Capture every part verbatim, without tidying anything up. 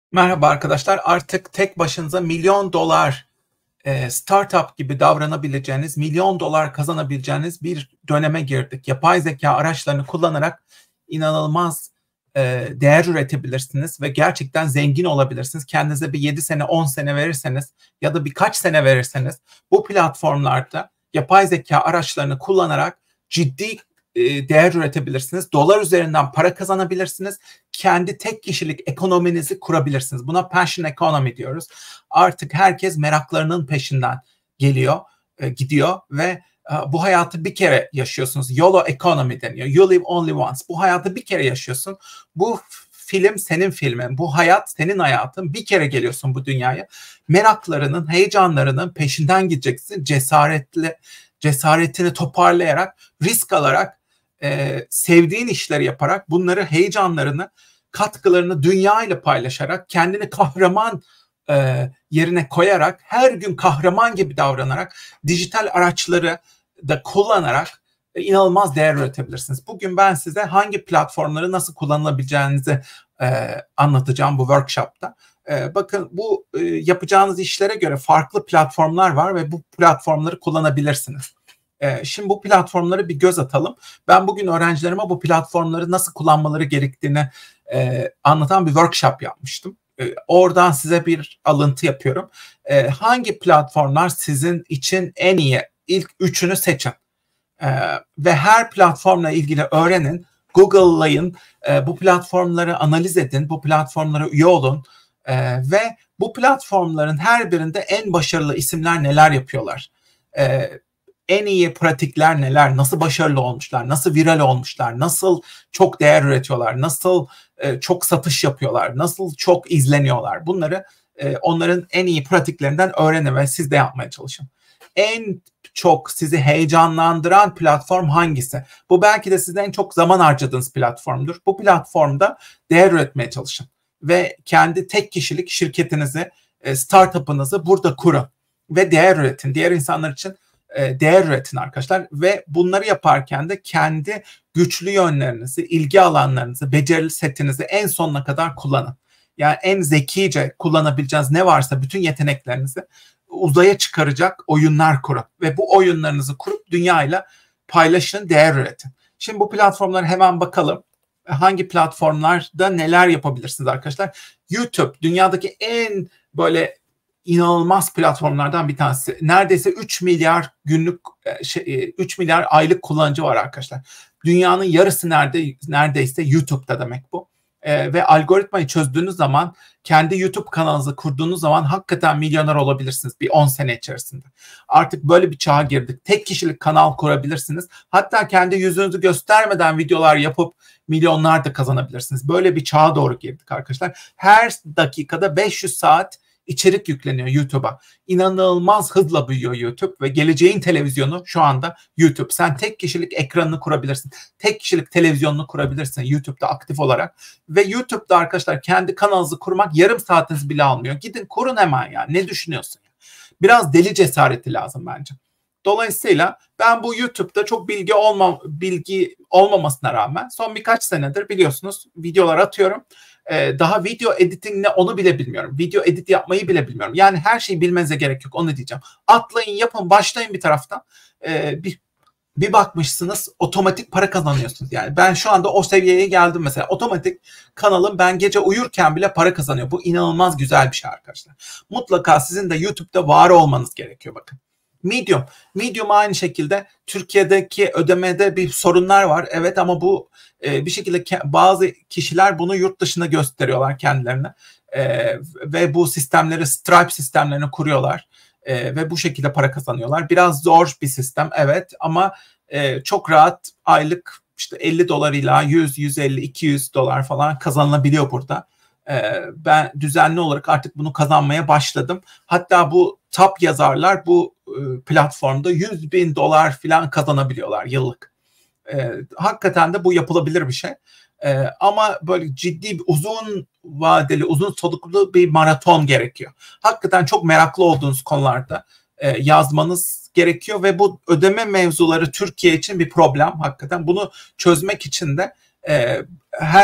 Merhaba arkadaşlar. Artık tek başınıza milyon dolar e, startup gibi davranabileceğiniz, milyon dolar kazanabileceğiniz bir döneme girdik. Yapay zeka araçlarını kullanarak inanılmaz e, değer üretebilirsiniz ve gerçekten zengin olabilirsiniz. Kendinize bir yedi sene, on sene verirseniz ya da birkaç sene verirseniz bu platformlarda yapay zeka araçlarını kullanarak ciddi e, değer üretebilirsiniz. Dolar üzerinden para kazanabilirsiniz. Kendi tek kişilik ekonominizi kurabilirsiniz. Buna passion economy diyoruz. Artık herkes meraklarının peşinden geliyor, e, gidiyor ve e, bu hayatı bir kere yaşıyorsunuz. YOLO economy deniyor. You live only once. Bu hayatı bir kere yaşıyorsun. Bu film senin filmin. Bu hayat senin hayatın. Bir kere geliyorsun bu dünyaya. Meraklarının, heyecanlarının peşinden gideceksin. Cesaretli, cesaretini toparlayarak, risk alarak, e, sevdiğin işleri yaparak, bunları, heyecanlarını, katkılarını dünya ile paylaşarak, kendini kahraman e, yerine koyarak, her gün kahraman gibi davranarak, dijital araçları da kullanarak e, inanılmaz değer üretebilirsiniz. Bugün ben size hangi platformları nasıl kullanılabileceğinizi e, anlatacağım bu workshop'ta. E, bakın bu e, yapacağınız işlere göre farklı platformlar var ve bu platformları kullanabilirsiniz. E, şimdi bu platformları bir göz atalım. Ben bugün öğrencilerime bu platformları nasıl kullanmaları gerektiğini e, anlatan bir workshop yapmıştım. E, oradan size bir alıntı yapıyorum. E, hangi platformlar sizin için en iyi? İlk üçünü seçin. E, ve her platformla ilgili öğrenin. Google'layın. E, bu platformları analiz edin. Bu platformlara üye olun. E, ve bu platformların her birinde en başarılı isimler neler yapıyorlar? E, en iyi pratikler neler, nasıl başarılı olmuşlar, nasıl viral olmuşlar, nasıl çok değer üretiyorlar, nasıl e, çok satış yapıyorlar, nasıl çok izleniyorlar. Bunları e, onların en iyi pratiklerinden öğrenin ve siz de yapmaya çalışın. En çok sizi heyecanlandıran platform hangisi? Bu belki de sizin en çok zaman harcadığınız platformdur. Bu platformda değer üretmeye çalışın ve kendi tek kişilik şirketinizi, e, startup'ınızı burada kurun ve değer üretin. Diğer insanlar için değer üretin arkadaşlar ve bunları yaparken de kendi güçlü yönlerinizi, ilgi alanlarınızı, beceri setinizi en sonuna kadar kullanın. Yani en zekice kullanabileceğiniz ne varsa bütün yeteneklerinizi uzaya çıkaracak oyunlar kurun ve bu oyunlarınızı kurup dünyayla paylaşın, değer üretin. Şimdi bu platformlara hemen bakalım. Hangi platformlarda neler yapabilirsiniz arkadaşlar? YouTube dünyadaki en böyle inanılmaz platformlardan bir tanesi. Neredeyse üç milyar günlük, şey, üç milyar aylık kullanıcı var arkadaşlar. Dünyanın yarısı nerede, neredeyse YouTube'da demek bu. Ee, ve algoritmayı çözdüğünüz zaman, kendi YouTube kanalınızı kurduğunuz zaman hakikaten milyoner olabilirsiniz bir on sene içerisinde. Artık böyle bir çağa girdik. Tek kişilik kanal kurabilirsiniz. Hatta kendi yüzünüzü göstermeden videolar yapıp milyonlar da kazanabilirsiniz. Böyle bir çağa doğru girdik arkadaşlar. Her dakikada beş yüz saat içerik yükleniyor YouTube'a. İnanılmaz hızla büyüyor YouTube ve geleceğin televizyonu şu anda YouTube. Sen tek kişilik ekranını kurabilirsin. Tek kişilik televizyonunu kurabilirsin YouTube'da aktif olarak. Ve YouTube'da arkadaşlar kendi kanalınızı kurmak yarım saatiniz bile almıyor. Gidin kurun hemen ya. Ne düşünüyorsun? Biraz deli cesareti lazım bence. Dolayısıyla ben bu YouTube'da çok bilgi olmam, bilgi olmamasına rağmen son birkaç senedir biliyorsunuz videolar atıyorum. Ee, daha video editing ne onu bile bilmiyorum. Video edit yapmayı bile bilmiyorum. Yani her şeyi bilmenize gerek yok, onu diyeceğim. Atlayın, yapın, başlayın bir taraftan. Ee, bir, bir bakmışsınız otomatik para kazanıyorsunuz. Yani ben şu anda o seviyeye geldim mesela. Otomatik kanalım ben gece uyurken bile para kazanıyor. Bu inanılmaz güzel bir şey arkadaşlar. Mutlaka sizin de YouTube'da var olmanız gerekiyor bakın. Medium. Medium aynı şekilde Türkiye'deki ödemede bir sorunlar var. Evet ama bu e, bir şekilde bazı kişiler bunu yurt dışında gösteriyorlar kendilerine. E, ve bu sistemleri, Stripe sistemlerini kuruyorlar. E, ve bu şekilde para kazanıyorlar. Biraz zor bir sistem evet ama e, çok rahat aylık işte elli dolarıyla yüz, yüz elli, iki yüz dolar falan kazanılabiliyor burada. E, ben düzenli olarak artık bunu kazanmaya başladım. Hatta bu top yazarlar bu e, platformda yüz bin dolar falan kazanabiliyorlar yıllık. E, hakikaten de bu yapılabilir bir şey. E, ama böyle ciddi, uzun vadeli, uzun soluklu bir maraton gerekiyor. Hakikaten çok meraklı olduğunuz konularda e, yazmanız gerekiyor ve bu ödeme mevzuları Türkiye için bir problem hakikaten. Bunu çözmek için de e, her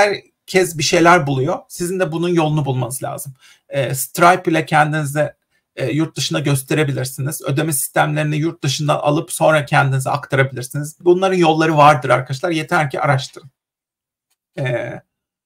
kez bir şeyler buluyor. Sizin de bunun yolunu bulmanız lazım. E, Stripe ile kendinize e, yurt dışına gösterebilirsiniz. Ödeme sistemlerini yurt dışından alıp sonra kendinize aktarabilirsiniz. Bunların yolları vardır arkadaşlar. Yeter ki araştırın. E,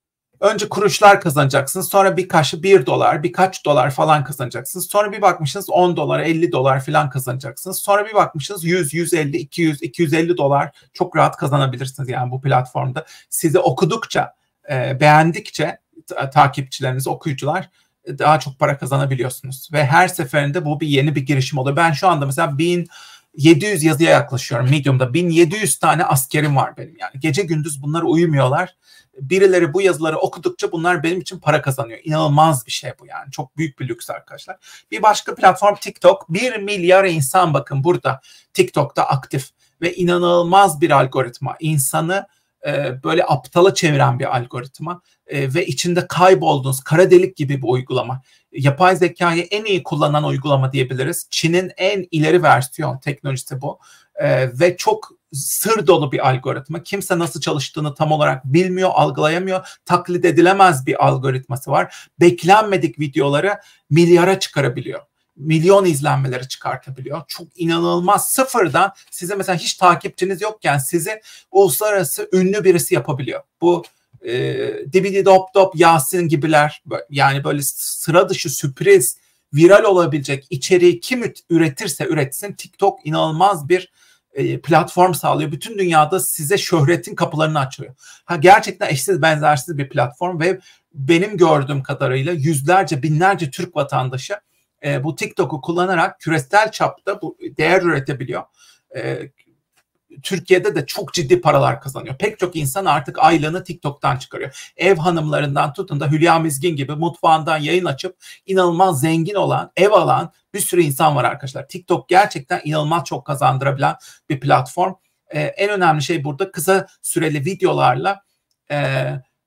önce kuruşlar kazanacaksınız. Sonra birkaç bir dolar, birkaç dolar falan kazanacaksınız. Sonra bir bakmışsınız on dolar, elli dolar falan kazanacaksınız. Sonra bir bakmışsınız yüz, yüz elli, iki yüz, iki yüz elli dolar çok rahat kazanabilirsiniz yani bu platformda. Sizi okudukça, e, beğendikçe takipçileriniz, okuyucular daha çok para kazanabiliyorsunuz. Ve her seferinde bu bir yeni bir girişim oluyor. Ben şu anda mesela bin yedi yüz yazıya yaklaşıyorum Medium'da. bin yedi yüz tane askerim var benim yani. Gece gündüz bunlar uyumuyorlar. Birileri bu yazıları okudukça bunlar benim için para kazanıyor. İnanılmaz bir şey bu yani. Çok büyük bir lüks arkadaşlar. Bir başka platform TikTok. Bir milyar insan bakın burada TikTok'ta aktif. Ve inanılmaz bir algoritma. İnsanı e, böyle aptala çeviren bir algoritma. E, ve içinde kaybolduğunuz kara delik gibi bir uygulama. Yapay zekayı en iyi kullanan uygulama diyebiliriz. Çin'in en ileri versiyon teknolojisi bu. Ee, ve çok sır dolu bir algoritma. Kimse nasıl çalıştığını tam olarak bilmiyor, algılayamıyor. Taklit edilemez bir algoritması var. Beklenmedik videoları milyara çıkarabiliyor. Milyon izlenmeleri çıkartabiliyor. Çok inanılmaz. Sıfırdan size mesela hiç takipçiniz yokken sizi uluslararası ünlü birisi yapabiliyor. Bu e, Dibidi Dop Dop Yasin gibiler yani böyle sıra dışı sürpriz viral olabilecek içeriği kim üretirse üretsin TikTok inanılmaz bir e, platform sağlıyor. Bütün dünyada size şöhretin kapılarını açıyor. Ha, gerçekten eşsiz benzersiz bir platform ve benim gördüğüm kadarıyla yüzlerce binlerce Türk vatandaşı e, bu TikTok'u kullanarak küresel çapta bu değer üretebiliyor. E, Türkiye'de de çok ciddi paralar kazanıyor. Pek çok insan artık aylığını TikTok'tan çıkarıyor. Ev hanımlarından tutun da Hülya Mizgin gibi mutfağından yayın açıp inanılmaz zengin olan, ev alan bir sürü insan var arkadaşlar. TikTok gerçekten inanılmaz çok kazandırabilen bir platform. Ee, en önemli şey burada kısa süreli videolarla e,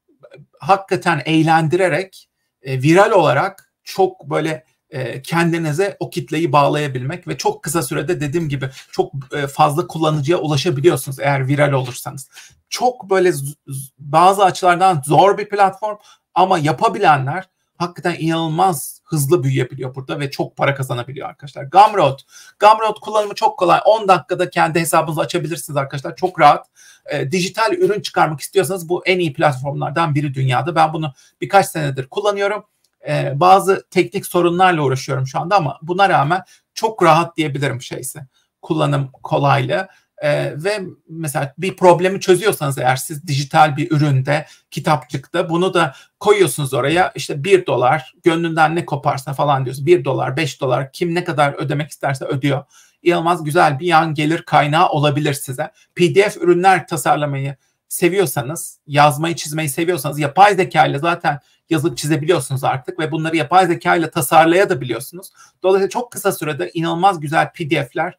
hakikaten eğlendirerek, e, viral olarak çok böyle kendinize o kitleyi bağlayabilmek ve çok kısa sürede dediğim gibi çok fazla kullanıcıya ulaşabiliyorsunuz eğer viral olursanız. Çok böyle bazı açılardan zor bir platform ama yapabilenler hakikaten inanılmaz hızlı büyüyebiliyor burada ve çok para kazanabiliyor arkadaşlar. Gumroad. Gumroad kullanımı çok kolay. on dakikada kendi hesabınızı açabilirsiniz arkadaşlar. Çok rahat. E, dijital ürün çıkarmak istiyorsanız bu en iyi platformlardan biri dünyada. Ben bunu birkaç senedir kullanıyorum. Ee, bazı teknik sorunlarla uğraşıyorum şu anda ama buna rağmen çok rahat diyebilirim şeyse. Kullanım kolaylığı ee, ve mesela bir problemi çözüyorsanız eğer siz dijital bir üründe, kitapçıkta bunu da koyuyorsunuz oraya işte bir dolar gönlünden ne koparsa falan diyorsunuz. bir dolar, beş dolar kim ne kadar ödemek isterse ödüyor. İnanılmaz güzel bir yan gelir kaynağı olabilir size. P D F ürünler tasarlamayı seviyorsanız, yazmayı çizmeyi seviyorsanız yapay zeka ile zaten yazıp çizebiliyorsunuz artık ve bunları yapay zeka ile tasarlayabiliyorsunuz. Dolayısıyla çok kısa sürede inanılmaz güzel P D F'ler,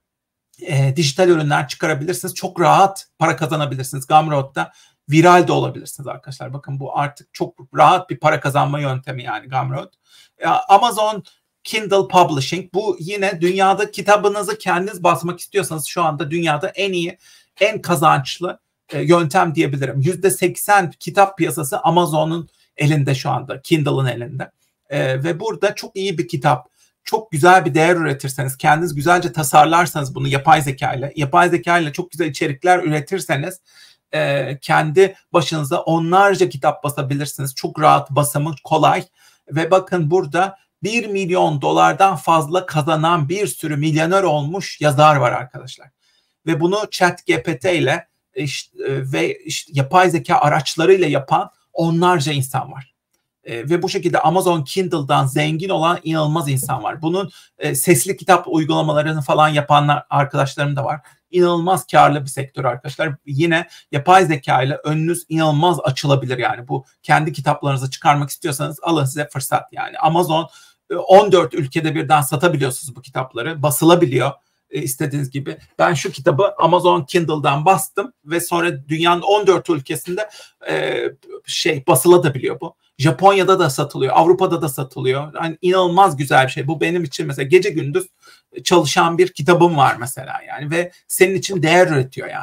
e, dijital ürünler çıkarabilirsiniz. Çok rahat para kazanabilirsiniz. Gumroad'da viral de olabilirsiniz arkadaşlar. Bakın bu artık çok rahat bir para kazanma yöntemi yani Gumroad. E, Amazon Kindle Publishing bu yine dünyada kitabınızı kendiniz basmak istiyorsanız şu anda dünyada en iyi, en kazançlı e, yöntem diyebilirim. yüzde seksen kitap piyasası Amazon'un elinde şu anda, Kindle'ın elinde. Ee, ve burada çok iyi bir kitap, çok güzel bir değer üretirseniz, kendiniz güzelce tasarlarsanız bunu yapay zeka ile, yapay zeka ile çok güzel içerikler üretirseniz e, kendi başınıza onlarca kitap basabilirsiniz. Çok rahat, basımı kolay ve bakın burada bir milyon dolardan fazla kazanan bir sürü milyoner olmuş yazar var arkadaşlar. Ve bunu ChatGPT ile işte, ve işte yapay zeka araçlarıyla yapan onlarca insan var. E, ve bu şekilde Amazon Kindle'dan zengin olan inanılmaz insan var. Bunun e, sesli kitap uygulamalarını falan yapanlar arkadaşlarım da var. İnanılmaz karlı bir sektör arkadaşlar. Yine yapay zeka ile önünüz inanılmaz açılabilir yani. Bu kendi kitaplarınızı çıkarmak istiyorsanız alın size fırsat yani. Amazon e, on dört ülkede birden satabiliyorsunuz bu kitapları. Basılabiliyor. İstediğiniz gibi. Ben şu kitabı Amazon Kindle'dan bastım ve sonra dünyanın on dört ülkesinde e, şey basılabiliyor bu. Japonya'da da satılıyor, Avrupa'da da satılıyor. Yani inanılmaz güzel bir şey. Bu benim için mesela gece gündüz çalışan bir kitabım var mesela yani ve senin için değer üretiyor yani.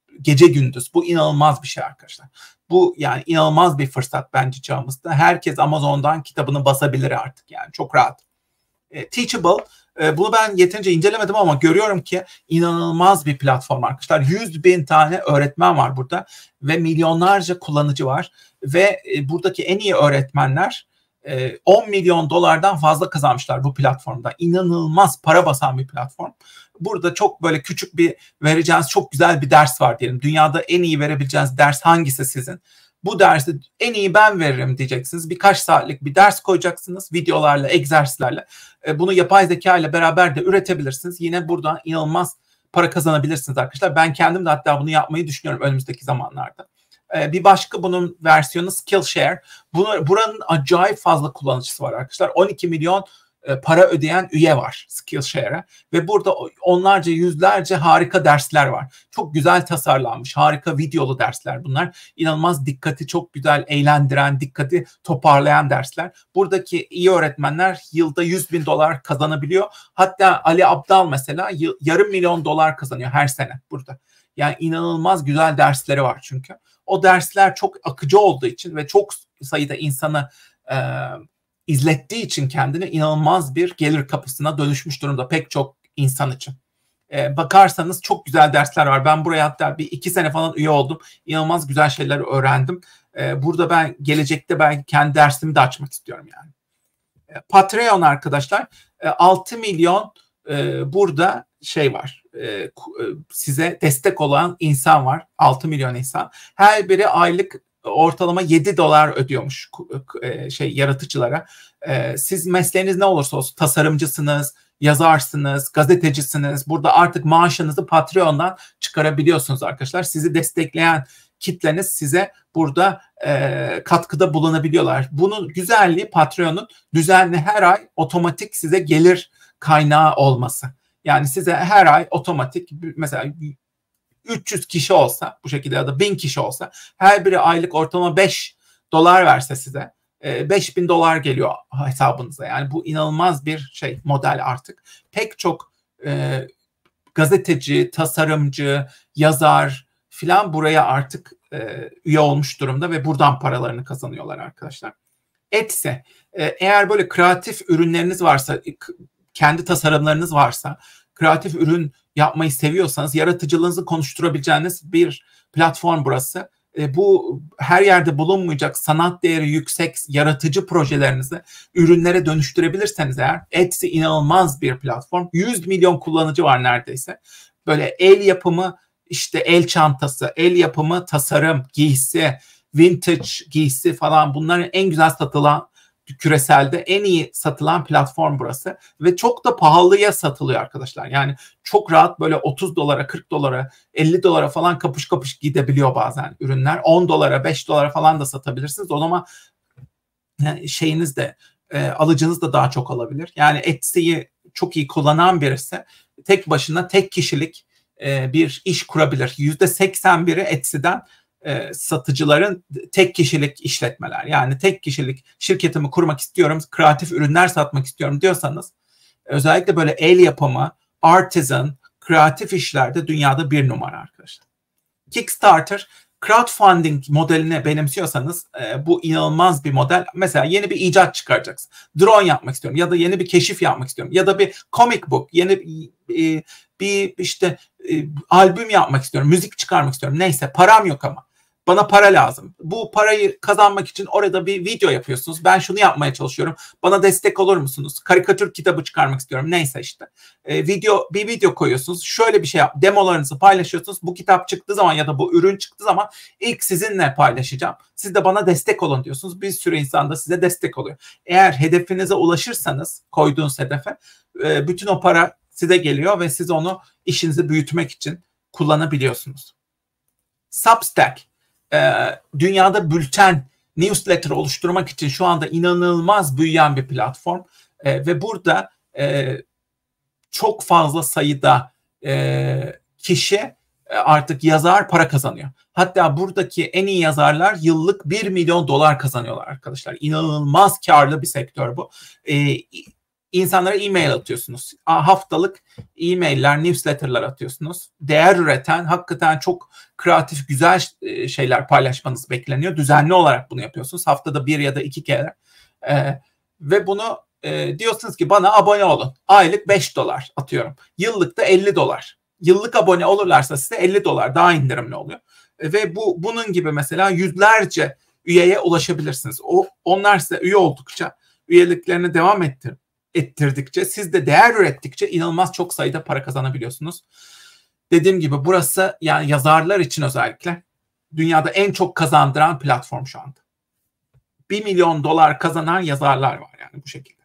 gece gündüz. Bu inanılmaz bir şey arkadaşlar. Bu yani inanılmaz bir fırsat bence çağımızda. Herkes Amazon'dan kitabını basabilir artık yani çok rahat. E, Teachable, e, bunu ben yeterince incelemedim ama görüyorum ki inanılmaz bir platform arkadaşlar. yüz bin tane öğretmen var burada ve milyonlarca kullanıcı var ve e, buradaki en iyi öğretmenler e, on milyon dolardan fazla kazanmışlar bu platformda. İnanılmaz para basan bir platform. Burada çok böyle küçük bir vereceğiniz çok güzel bir ders var diyelim. Dünyada en iyi verebileceğiniz ders hangisi sizin? Bu dersi en iyi ben veririm diyeceksiniz. Birkaç saatlik bir ders koyacaksınız videolarla, egzersizlerle. Bunu yapay zeka ile beraber de üretebilirsiniz. Yine buradan inanılmaz para kazanabilirsiniz arkadaşlar. Ben kendim de hatta bunu yapmayı düşünüyorum önümüzdeki zamanlarda. Bir başka bunun versiyonu Skillshare. Bunu, buranın acayip fazla kullanıcısı var arkadaşlar. on iki milyon para ödeyen üye var Skillshare'e ve burada onlarca yüzlerce harika dersler var. Çok güzel tasarlanmış harika videolu dersler bunlar. İnanılmaz dikkati çok güzel eğlendiren, dikkati toparlayan dersler. Buradaki iyi öğretmenler yılda yüz bin dolar kazanabiliyor. Hatta Ali Abdal mesela yarım milyon dolar kazanıyor her sene burada. Yani inanılmaz güzel dersleri var çünkü. O dersler çok akıcı olduğu için ve çok sayıda insanı e, izlettiği için kendini inanılmaz bir gelir kapısına dönüşmüş durumda pek çok insan için. Ee, bakarsanız çok güzel dersler var. Ben buraya hatta bir iki sene falan üye oldum. İnanılmaz güzel şeyler öğrendim. Ee, burada ben gelecekte belki kendi dersimi de açmak istiyorum yani. Ee, Patreon arkadaşlar e, altı milyon e, burada şey var. E, size destek olan insan var. altı milyon insan. Her biri aylık ortalama yedi dolar ödüyormuş şey yaratıcılara. Siz mesleğiniz ne olursa olsun tasarımcısınız, yazarsınız, gazetecisiniz. Burada artık maaşınızı Patreon'dan çıkarabiliyorsunuz arkadaşlar. Sizi destekleyen kitleniz size burada e, katkıda bulunabiliyorlar. Bunun güzelliği Patreon'un düzenli her ay otomatik size gelir kaynağı olması. Yani size her ay otomatik mesela üç yüz kişi olsa bu şekilde ya da bin kişi olsa her biri aylık ortalama beş dolar verse size beş bin dolar geliyor hesabınıza. Yani bu inanılmaz bir şey model artık. Pek çok e, gazeteci, tasarımcı, yazar filan buraya artık e, üye olmuş durumda ve buradan paralarını kazanıyorlar arkadaşlar. Etsy, e, eğer böyle kreatif ürünleriniz varsa, kendi tasarımlarınız varsa, kreatif ürün yapmayı seviyorsanız yaratıcılığınızı konuşturabileceğiniz bir platform burası. E, bu her yerde bulunmayacak sanat değeri yüksek yaratıcı projelerinizi ürünlere dönüştürebilirseniz eğer Etsy inanılmaz bir platform. yüz milyon kullanıcı var neredeyse. Böyle el yapımı işte el çantası, el yapımı tasarım, giysi, vintage giysi falan bunların en güzel satılan küreselde en iyi satılan platform burası ve çok da pahalıya satılıyor arkadaşlar. Yani çok rahat böyle otuz dolara, kırk dolara, elli dolara falan kapış kapış gidebiliyor bazen ürünler. on dolara, beş dolara falan da satabilirsiniz. O zaman şeyiniz de e, alıcınız da daha çok alabilir. Yani Etsy'yi çok iyi kullanan birisi tek başına tek kişilik e, bir iş kurabilir. yüzde seksen biri Etsy'den E, satıcıların tek kişilik işletmeler. Yani tek kişilik şirketimi kurmak istiyorum, kreatif ürünler satmak istiyorum diyorsanız özellikle böyle el yapımı, artisan, kreatif işlerde dünyada bir numara arkadaşlar. Kickstarter, crowdfunding modelini benimsiyorsanız e, bu inanılmaz bir model. Mesela yeni bir icat çıkaracaksın. Drone yapmak istiyorum ya da yeni bir keşif yapmak istiyorum ya da bir comic book, yeni e, bir işte e, albüm yapmak istiyorum, müzik çıkarmak istiyorum. Neyse param yok ama. Bana para lazım. Bu parayı kazanmak için orada bir video yapıyorsunuz. Ben şunu yapmaya çalışıyorum. Bana destek olur musunuz? Karikatür kitabı çıkarmak istiyorum. Neyse işte. E, video bir video koyuyorsunuz. Şöyle bir şey yap. Demolarınızı paylaşıyorsunuz. Bu kitap çıktığı zaman ya da bu ürün çıktığı zaman ilk sizinle paylaşacağım. Siz de bana destek olun diyorsunuz. Bir sürü insan da size destek oluyor. Eğer hedefinize ulaşırsanız koyduğunuz hedefe e, bütün o para size geliyor ve siz onu işinizi büyütmek için kullanabiliyorsunuz. Substack. Ee, dünyada bülten, newsletter oluşturmak için şu anda inanılmaz büyüyen bir platform ee, ve burada e, çok fazla sayıda e, kişi e, artık yazar para kazanıyor. Hatta buradaki en iyi yazarlar yıllık bir milyon dolar kazanıyorlar arkadaşlar. İnanılmaz karlı bir sektör bu. Ee, İnsanlara e-mail atıyorsunuz. Haftalık e-mailler, newsletter'lar atıyorsunuz. Değer üreten, hakikaten çok kreatif, güzel şeyler paylaşmanız bekleniyor. Düzenli olarak bunu yapıyorsunuz. Haftada bir ya da iki kere. Ee, ve bunu e, diyorsunuz ki bana abone olun. Aylık beş dolar atıyorum. Yıllık da elli dolar. Yıllık abone olurlarsa size elli dolar daha indirimli oluyor. E, ve bu bunun gibi mesela yüzlerce üyeye ulaşabilirsiniz. O onlar size üye oldukça, üyeliklerini devam ettir, ettirdikçe, siz de değer ürettikçe inanılmaz çok sayıda para kazanabiliyorsunuz. Dediğim gibi burası yani yazarlar için özellikle dünyada en çok kazandıran platform şu anda. Bir milyon dolar kazanan yazarlar var yani bu şekilde.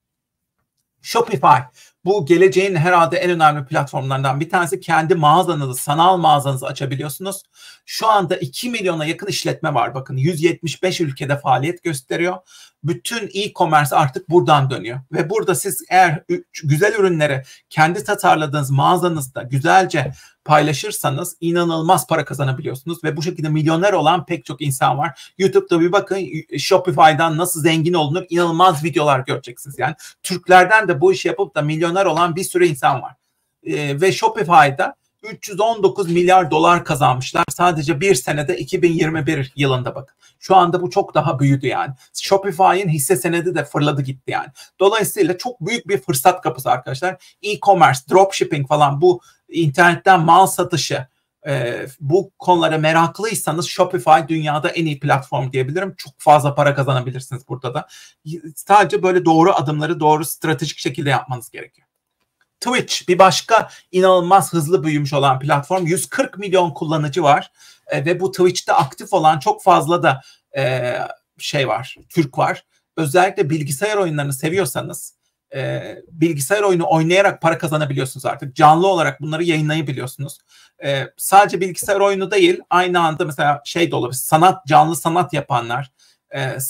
Shopify, bu geleceğin herhalde en önemli platformlarından bir tanesi. Kendi mağazanızı, sanal mağazanızı açabiliyorsunuz. Şu anda iki milyona yakın işletme var. Bakın yüz yetmiş beş ülkede faaliyet gösteriyor. Bütün e-commerce artık buradan dönüyor. Ve burada siz eğer güzel ürünleri kendi tasarladığınız mağazanızda güzelce paylaşırsanız inanılmaz para kazanabiliyorsunuz. Ve bu şekilde milyoner olan pek çok insan var. YouTube'da bir bakın, Shopify'dan nasıl zengin olunur, inanılmaz videolar göreceksiniz. Yani Türklerden de bu işi yapıp da milyoner olan bir sürü insan var. Ee, ve Shopify'da üç yüz on dokuz milyar dolar kazanmışlar sadece bir senede, iki bin yirmi bir yılında bakın. Şu anda bu çok daha büyüdü yani. Shopify'in hisse senedi de fırladı gitti yani. Dolayısıyla çok büyük bir fırsat kapısı arkadaşlar. E-commerce, dropshipping falan, bu internetten mal satışı, e, bu konulara meraklıysanız Shopify dünyada en iyi platform diyebilirim. Çok fazla para kazanabilirsiniz burada da. Sadece böyle doğru adımları doğru stratejik şekilde yapmanız gerekiyor. Twitch bir başka inanılmaz hızlı büyümüş olan platform. yüz kırk milyon kullanıcı var e, ve bu Twitch'te aktif olan çok fazla da e, şey var, Türk var. Özellikle bilgisayar oyunlarını seviyorsanız e, bilgisayar oyunu oynayarak para kazanabiliyorsunuz artık. Canlı olarak bunları yayınlayabiliyorsunuz. E, sadece bilgisayar oyunu değil, aynı anda mesela şey de olabilir, sanat, canlı sanat yapanlar, e, e,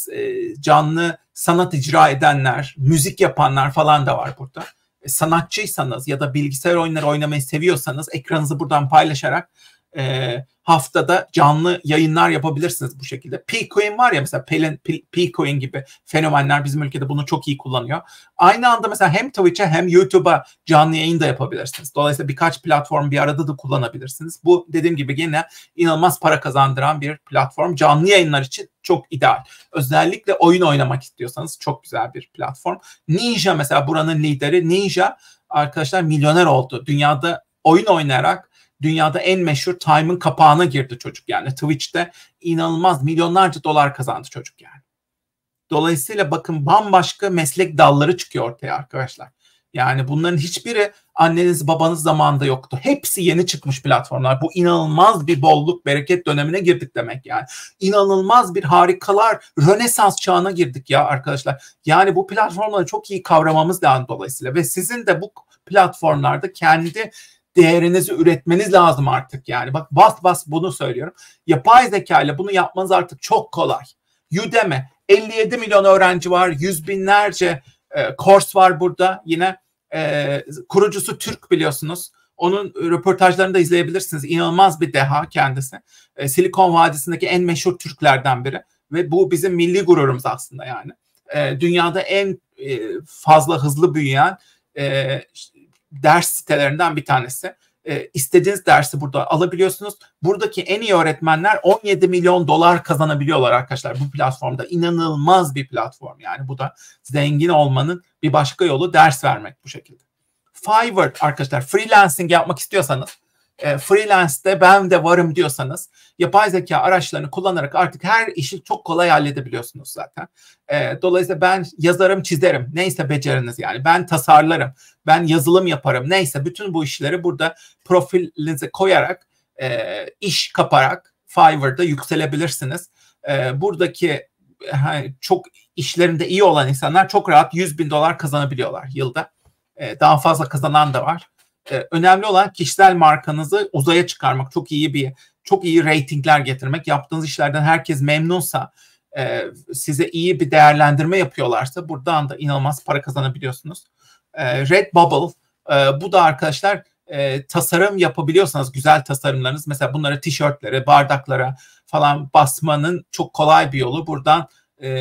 canlı sanat icra edenler, müzik yapanlar falan da var burada. Sanatçıysanız ya da bilgisayar oyunları oynamayı seviyorsanız ekranınızı buradan paylaşarak e, haftada canlı yayınlar yapabilirsiniz bu şekilde. Picoin var ya mesela, Picoin gibi fenomenler bizim ülkede bunu çok iyi kullanıyor. Aynı anda mesela hem Twitch'e hem YouTube'a canlı yayın da yapabilirsiniz. Dolayısıyla birkaç platform bir arada da kullanabilirsiniz. Bu dediğim gibi yine inanılmaz para kazandıran bir platform. Canlı yayınlar için çok ideal. Özellikle oyun oynamak istiyorsanız çok güzel bir platform. Ninja mesela buranın lideri. Ninja arkadaşlar milyoner oldu. Dünyada oyun oynayarak dünyada en meşhur Time'ın kapağına girdi çocuk yani. Twitch'te inanılmaz milyonlarca dolar kazandı çocuk yani. Dolayısıyla bakın bambaşka meslek dalları çıkıyor ortaya arkadaşlar. Yani bunların hiçbiri anneniz babanız zamanında yoktu. Hepsi yeni çıkmış platformlar. Bu inanılmaz bir bolluk, bereket dönemine girdik demek yani. İnanılmaz bir harikalar, Rönesans çağına girdik ya arkadaşlar. Yani bu platformları çok iyi kavramamız lazım dolayısıyla. Ve sizin de bu platformlarda kendi değerinizi üretmeniz lazım artık yani. Bak bas bas bunu söylüyorum. Yapay zeka ile bunu yapmanız artık çok kolay. Udemy, elli yedi milyon öğrenci var, yüz binlerce e, kurs var burada. Yine e, kurucusu Türk biliyorsunuz. Onun röportajlarını da izleyebilirsiniz. İnanılmaz bir deha kendisi. E, Silikon Vadisi'ndeki en meşhur Türklerden biri. Ve bu bizim milli gururumuz aslında yani. E, dünyada en e, fazla hızlı büyüyen e, ders sitelerinden bir tanesi. E, istediğiniz dersi burada alabiliyorsunuz. Buradaki en iyi öğretmenler on yedi milyon dolar kazanabiliyorlar arkadaşlar bu platformda. İnanılmaz bir platform yani. Bu da zengin olmanın bir başka yolu, ders vermek bu şekilde. Fiverr arkadaşlar, freelancing yapmak istiyorsanız, e, freelance'de ben de varım diyorsanız yapay zeka araçlarını kullanarak artık her işi çok kolay halledebiliyorsunuz zaten. E, dolayısıyla ben yazarım, çizerim. Neyse beceriniz yani. Ben tasarlarım. Ben yazılım yaparım. Neyse bütün bu işleri burada profilinize koyarak, e, iş kaparak Fiverr'da yükselebilirsiniz. E, buradaki hani, çok işlerinde iyi olan insanlar çok rahat yüz bin dolar kazanabiliyorlar yılda. E, daha fazla kazanan da var. E, önemli olan kişisel markanızı uzaya çıkarmak. Çok iyi bir, çok iyi reytingler getirmek. Yaptığınız işlerden herkes memnunsa, e, size iyi bir değerlendirme yapıyorlarsa buradan da inanılmaz para kazanabiliyorsunuz. Redbubble, e, bu da arkadaşlar e, tasarım yapabiliyorsanız, güzel tasarımlarınız, mesela bunları tişörtlere, bardaklara falan basmanın çok kolay bir yolu. Buradan e,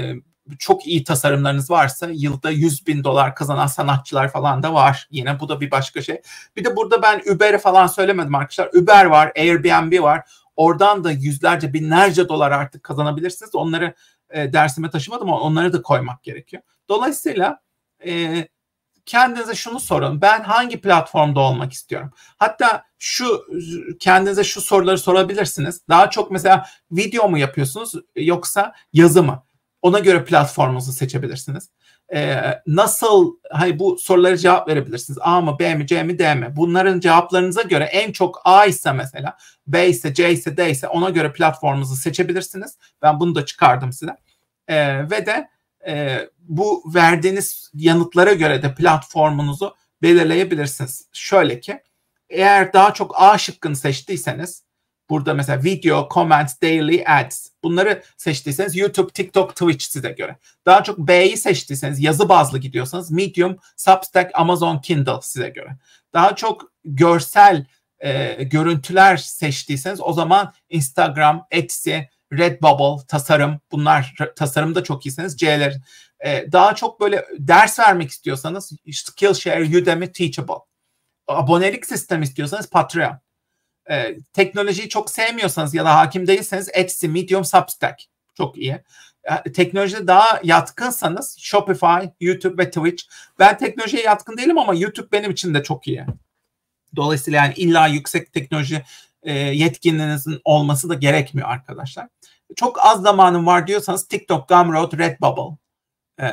çok iyi tasarımlarınız varsa yılda yüz bin dolar kazanan sanatçılar falan da var. Yine bu da bir başka şey. Bir de burada ben Uber'i falan söylemedim arkadaşlar. Uber var, Airbnb var. Oradan da yüzlerce, binlerce dolar artık kazanabilirsiniz. Onları e, dersime taşımadım ama onları da koymak gerekiyor. Dolayısıyla e, kendinize şunu sorun. Ben hangi platformda olmak istiyorum? Hatta şu kendinize şu soruları sorabilirsiniz. Daha çok mesela video mu yapıyorsunuz yoksa yazı mı? Ona göre platformunuzu seçebilirsiniz. Ee, nasıl hani bu sorulara cevap verebilirsiniz. A mı, B mi, C mi, D mi? Bunların cevaplarınıza göre en çok A ise mesela, B ise, C ise, D ise ona göre platformunuzu seçebilirsiniz. Ben bunu da çıkardım size. Ee, ve de e, bu verdiğiniz yanıtlara göre de platformunuzu belirleyebilirsiniz. Şöyle ki eğer daha çok A şıkkını seçtiyseniz burada mesela video, comments, daily, ads bunları seçtiyseniz YouTube, TikTok, Twitch size göre. Daha çok B'yi seçtiyseniz yazı bazlı gidiyorsanız Medium, Substack, Amazon Kindle size göre. Daha çok görsel e, görüntüler seçtiyseniz o zaman Instagram, Etsy, Redbubble, tasarım bunlar tasarımda çok iyisiniz. C'ler. E, daha çok böyle ders vermek istiyorsanız Skillshare, Udemy, Teachable. Abonelik sistemi istiyorsanız Patreon. Ee, teknolojiyi çok sevmiyorsanız ya da hakim değilseniz Etsy, Medium, Substack çok iyi. Ee, teknolojide daha yatkınsanız Shopify, YouTube ve Twitch. Ben teknolojiye yatkın değilim ama YouTube benim için de çok iyi. Dolayısıyla yani illa yüksek teknoloji e, yetkinliğinizin olması da gerekmiyor arkadaşlar. Çok az zamanım var diyorsanız TikTok, Gumroad, Redbubble. Ee,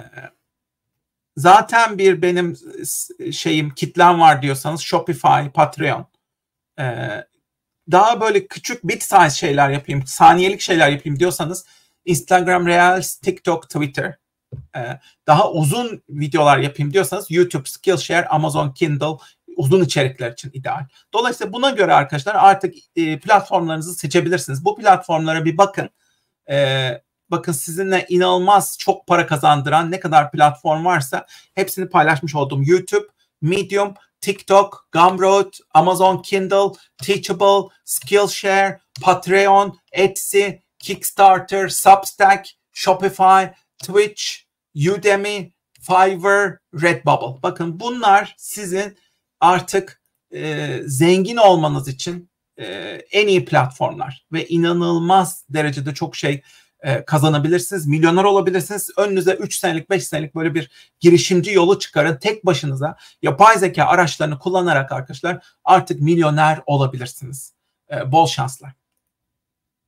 zaten bir benim şeyim kitlem var diyorsanız Shopify, Patreon. Ee, daha böyle küçük bit size şeyler yapayım, saniyelik şeyler yapayım diyorsanız Instagram Reels, TikTok, Twitter. Ee, daha uzun videolar yapayım diyorsanız YouTube, Skillshare, Amazon Kindle uzun içerikler için ideal. Dolayısıyla buna göre arkadaşlar artık e, platformlarınızı seçebilirsiniz. Bu platformlara bir bakın. Ee, bakın sizinle inanılmaz çok para kazandıran ne kadar platform varsa hepsini paylaşmış olduğum YouTube, Medium, TikTok, Gumroad, Amazon Kindle, Teachable, Skillshare, Patreon, Etsy, Kickstarter, Substack, Shopify, Twitch, Udemy, Fiverr, Redbubble. Bakın bunlar sizin artık e, zengin olmanız için e, en iyi platformlar ve inanılmaz derecede çok şey e, kazanabilirsiniz. Milyoner olabilirsiniz. Önünüze üç senelik, beş senelik böyle bir girişimci yolu çıkarın. Tek başınıza yapay zeka araçlarını kullanarak arkadaşlar artık milyoner olabilirsiniz. E, bol şanslar.